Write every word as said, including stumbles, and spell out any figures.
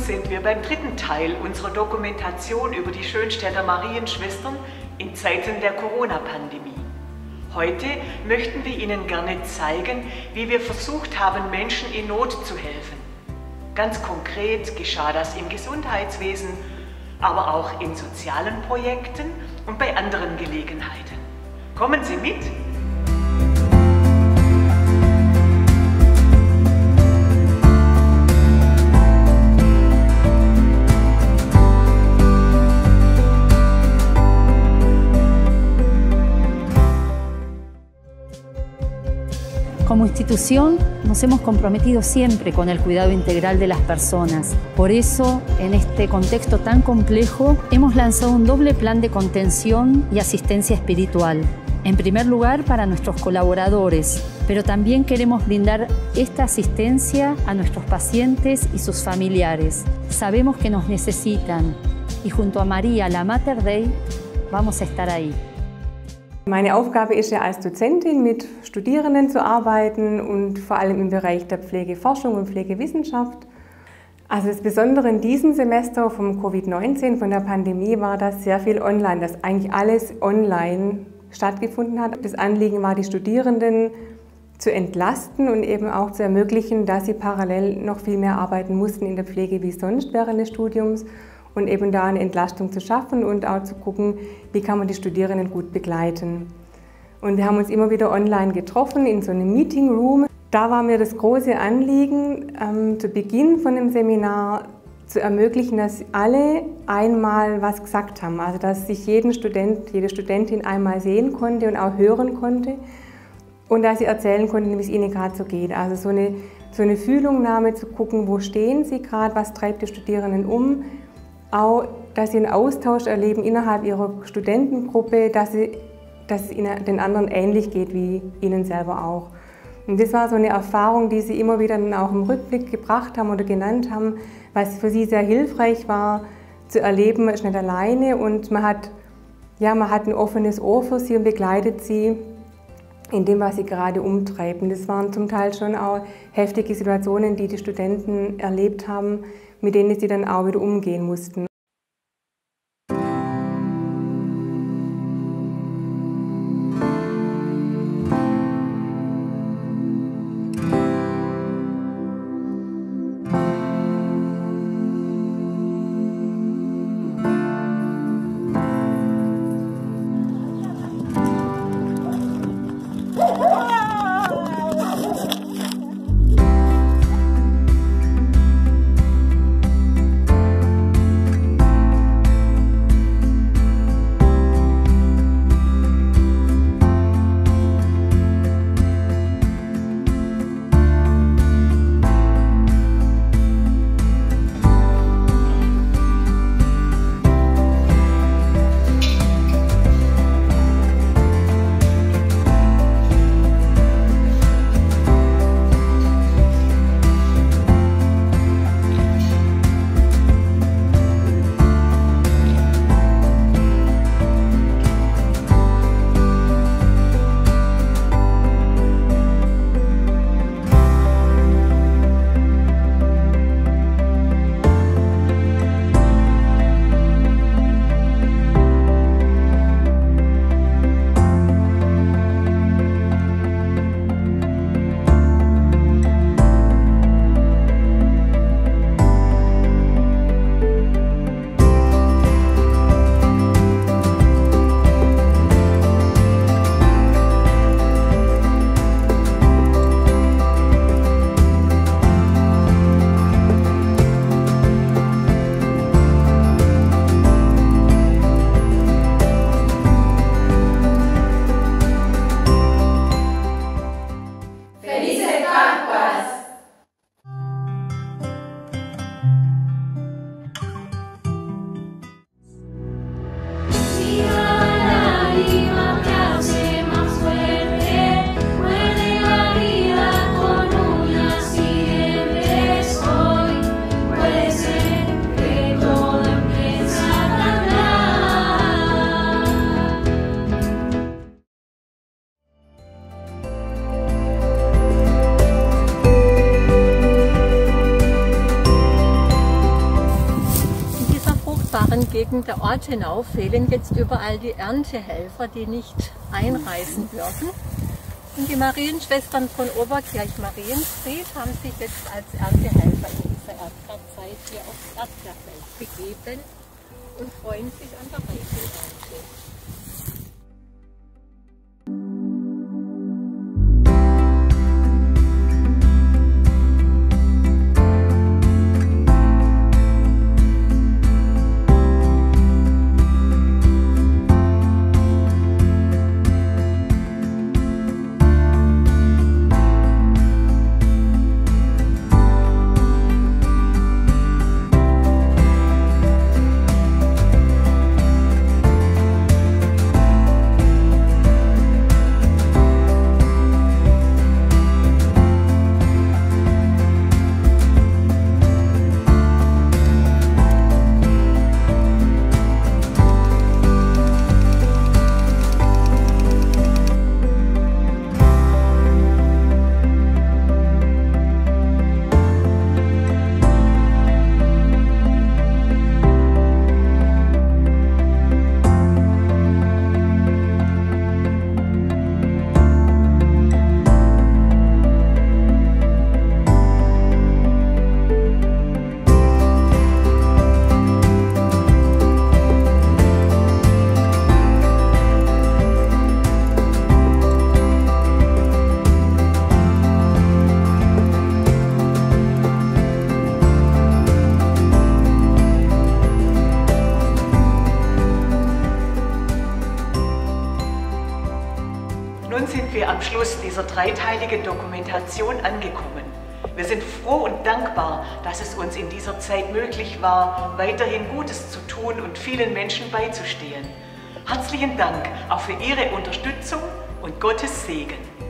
sind wir beim dritten Teil unserer Dokumentation über die Schönstädter Marienschwestern in Zeiten der Corona-Pandemie. Heute möchten wir Ihnen gerne zeigen, wie wir versucht haben, Menschen in Not zu helfen. Ganz konkret geschah das im Gesundheitswesen, aber auch in sozialen Projekten und bei anderen Gelegenheiten. Kommen Sie mit! Como institución nos hemos comprometido siempre con el cuidado integral de las personas. Por eso, en este contexto tan complejo, hemos lanzado un doble plan de contención y asistencia espiritual. En primer lugar, para nuestros colaboradores, pero también queremos brindar esta asistencia a nuestros pacientes y sus familiares. Sabemos que nos necesitan y junto a María, la Mater Dei, vamos a estar ahí. Meine Aufgabe ist ja als Dozentin mit Studierenden zu arbeiten und vor allem im Bereich der Pflegeforschung und Pflegewissenschaft. Also das Besondere in diesem Semester vom Covid neunzehn, von der Pandemie, war, dass sehr viel online, dass eigentlich alles online stattgefunden hat. Das Anliegen war, die Studierenden zu entlasten und eben auch zu ermöglichen, dass sie parallel noch viel mehr arbeiten mussten in der Pflege wie sonst während des Studiums. Und eben da eine Entlastung zu schaffen und auch zu gucken, wie kann man die Studierenden gut begleiten. Und wir haben uns immer wieder online getroffen in so einem Meeting Room. Da war mir das große Anliegen, ähm, zu Beginn von dem Seminar zu ermöglichen, dass alle einmal was gesagt haben. Also dass sich jeden Student, jede Studentin einmal sehen konnte und auch hören konnte und dass sie erzählen konnten, wie es ihnen gerade so geht. Also so eine, so eine Fühlungnahme zu gucken, wo stehen sie gerade, was treibt die Studierenden um. Auch, dass sie einen Austausch erleben innerhalb ihrer Studentengruppe, dass, sie, dass es ihnen den anderen ähnlich geht wie ihnen selber auch. Und das war so eine Erfahrung, die sie immer wieder dann auch im Rückblick gebracht haben oder genannt haben, was für sie sehr hilfreich war, zu erleben, man ist nicht alleine und man hat, ja, man hat ein offenes Ohr für sie und begleitet sie in dem, was sie gerade umtreibt. Und das waren zum Teil schon auch heftige Situationen, die die Studenten erlebt haben, mit denen sie dann auch wieder umgehen mussten. Wegen der Ortenau fehlen jetzt überall die Erntehelfer, die nicht einreisen dürfen. Und die Marienschwestern von Oberkirch-Marienfried haben sich jetzt als Erntehelfer in dieser Erdbeerzeit hier aufs Erdbeerfeld begeben und freuen sich an der Reifenernte. Nun sind wir am Schluss dieser dreiteiligen Dokumentation angekommen. Wir sind froh und dankbar, dass es uns in dieser Zeit möglich war, weiterhin Gutes zu tun und vielen Menschen beizustehen. Herzlichen Dank auch für Ihre Unterstützung und Gottes Segen.